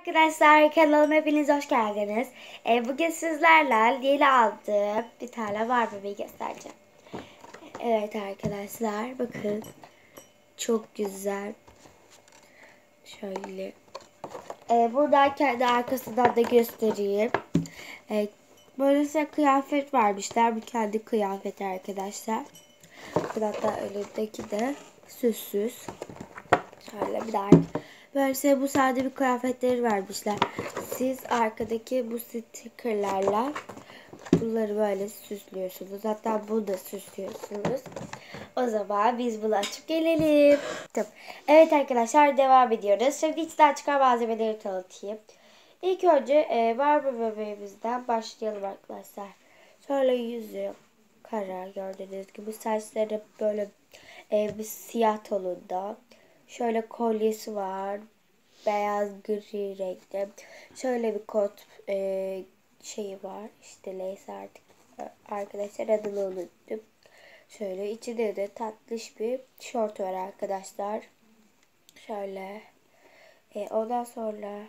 Arkadaşlar kanalıma hepiniz hoş geldiniz. Bugün sizlerle yeni aldığım bir tane var bebeği göstereceğim. Evet arkadaşlar bakın. Çok güzel. Şöyle. Buradan kendi arkasından da göstereyim. Böyle kıyafet vermişler. Bu kendi kıyafeti arkadaşlar. Hatta önündeki de süssüz. Şöyle bir daha. Böyle bu sade bir kıyafetleri vermişler. Siz arkadaki bu stickerlarla bunları böyle süslüyorsunuz. Hatta bunu da süslüyorsunuz. O zaman biz bunu açıp gelelim. Tamam. Evet arkadaşlar devam ediyoruz. Şimdi içten çıkan malzemeleri tanıtayım. İlk önce Barbie bebeğimizden başlayalım arkadaşlar. Şöyle yüzü kara gördüğünüz gibi. Saçları böyle bir siyah tonunda. Şöyle kolyesi var. Beyaz gri renkte. Şöyle bir kot şeyi var. İşte lace artık arkadaşlar adını unuttum. Şöyle içinde de tatlış bir şort var arkadaşlar. Şöyle. Ondan sonra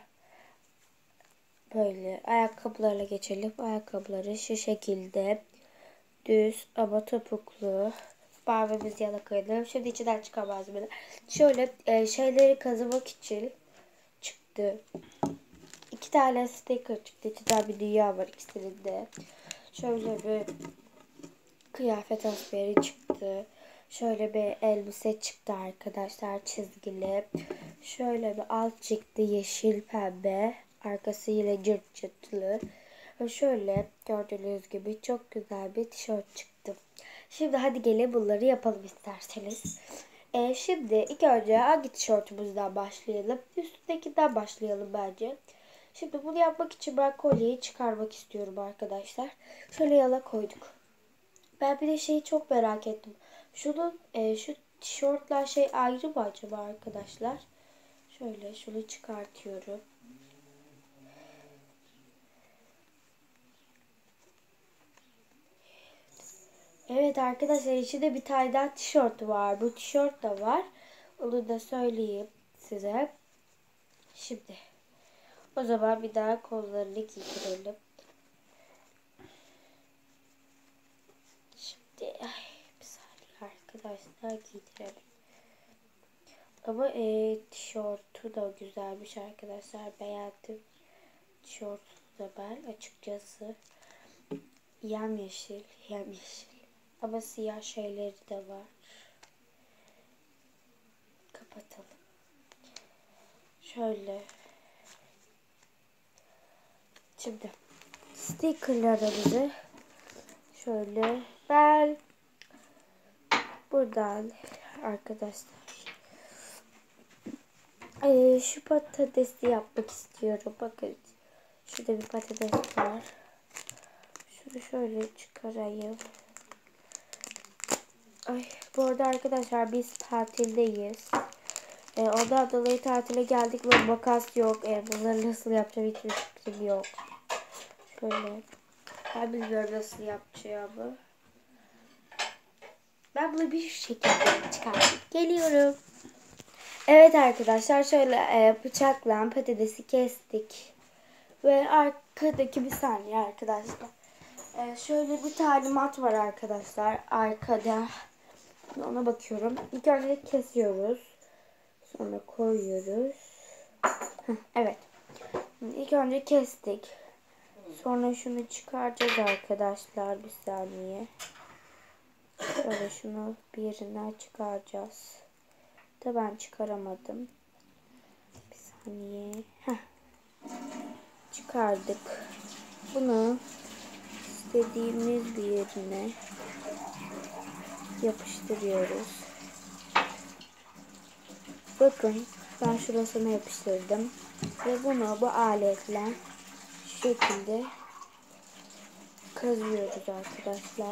böyle ayakkabılarla geçelim. Ayakkabıları şu şekilde düz ama topuklu. Barbie'miz yana koyalım. Şimdi içinden çıkan malzemeler. Şöyle şeyleri kazımak için çıktı. 2 tane sticker çıktı. İçinden bir dünya var ikisinin de. Şöyle bir kıyafet asperi çıktı. Şöyle bir elbise çıktı arkadaşlar çizgili. Şöyle bir alt çıktı yeşil pembe. Arkası yine cırt cırtlı. Ve şöyle gördüğünüz gibi çok güzel bir tişört çıktı. Şimdi hadi gelin bunları yapalım isterseniz. Şimdi ilk önce hangi tişörtümüzden başlayalım? Üstündekinden başlayalım bence. Şimdi bunu yapmak için ben kolyeyi çıkarmak istiyorum arkadaşlar. Şöyle yana koyduk. Ben bir de şeyi çok merak ettim. Şu tişörtler ayrı mı acaba arkadaşlar? Şöyle şunu çıkartıyorum. Evet arkadaşlar içinde bir tane daha tişört var. Bu tişört de var. Onu da söyleyeyim size. Şimdi o zaman bir daha kollarını giydirelim. Şimdi bir saniye arkadaşlar giydirelim. Ama tişörtü de güzelmiş arkadaşlar. Beğendim. Tişörtü de ben açıkçası yemyeşil. Ama siyah şeyleri de var. Kapatalım. Şöyle. Şimdi stickerlarımızı şöyle ben buradan arkadaşlar şu patatesi yapmak istiyorum. Bakın şurada bir patates var. Şunu şöyle çıkarayım. Bu arada arkadaşlar biz tatildeyiz. Ondan dolayı tatile geldik ve makas yok. Bunları nasıl yapacağım hiçbir fikrim yok. Şöyle. Ben bilmiyorum nasıl yapacağımı. Ben bunu bir şekilde çıkartıp geliyorum. Evet arkadaşlar şöyle bıçakla patatesi kestik. Ve arkadaki bir saniye arkadaşlar. Şöyle bir talimat var arkadaşlar. Arkada. Ona bakıyorum. İlk önce kesiyoruz. Sonra koyuyoruz. Evet. İlk önce kestik. Sonra şunu çıkaracağız arkadaşlar. Bir saniye. Şöyle şunu bir yerinden çıkaracağız. Da ben çıkaramadım. Bir saniye. Çıkardık. Bunu istediğimiz bir yerine yapıştırıyoruz. Bakın ben şurasına yapıştırdım. Ve bunu bu aletle şu şekilde kazıyoruz arkadaşlar.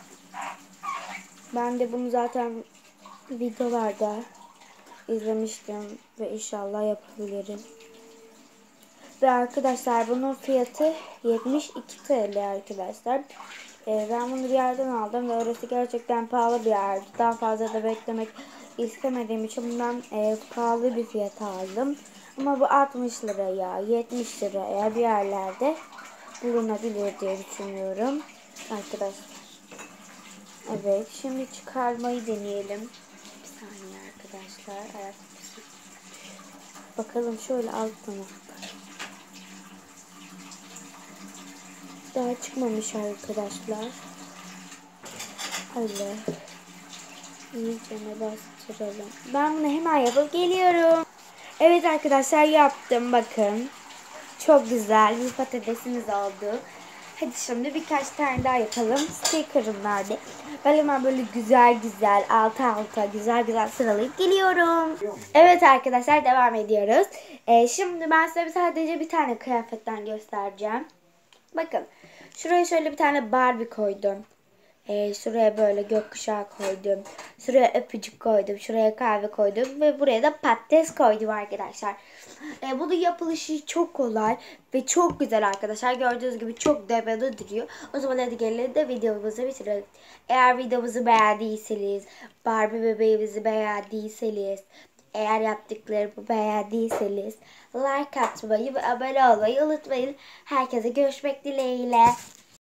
Ben de bunu zaten videolarda izlemiştim ve inşallah yapabilirim. Ve arkadaşlar bunun fiyatı 72 TL arkadaşlar. Ben bunu bir yerden aldım ve orası gerçekten pahalı bir yerdi. Daha fazla da beklemek istemediğim için bundan pahalı bir fiyata aldım. Ama bu 60 liraya, 70 liraya bir yerlerde bulunabilir diye düşünüyorum. Arkadaşlar. Evet, şimdi çıkarmayı deneyelim. Bir saniye arkadaşlar. Bakalım şöyle altına. Daha çıkmamış arkadaşlar. Öyle. İyice bastıralım. Ben bunu hemen yapıp geliyorum. Evet arkadaşlar, yaptım, bakın. Çok güzel bir patatesimiz oldu. Hadi şimdi birkaç tane daha yapalım. Sticker'ım nerede? Ben hemen böyle güzel güzel alta alta güzel sıralayıp geliyorum. Evet arkadaşlar, devam ediyoruz. Şimdi ben size sadece bir tane kıyafetten göstereceğim. Bakın, şuraya şöyle bir tane Barbie koydum. Şuraya böyle gökkuşağı koydum. Şuraya öpücük koydum. Şuraya kahve koydum. Ve buraya da patates koydum arkadaşlar. Bunun yapılışı çok kolay ve çok güzel arkadaşlar. Gördüğünüz gibi çok devamlı duruyor. O zaman hadi gelin de videomuzu bitirelim. Eğer videomuzu beğendiyseniz, Barbie bebeğimizi beğendiyseniz, eğer yaptıklarımı beğendiyseniz like atmayı ve abone olmayı unutmayın. Herkese görüşmek dileğiyle.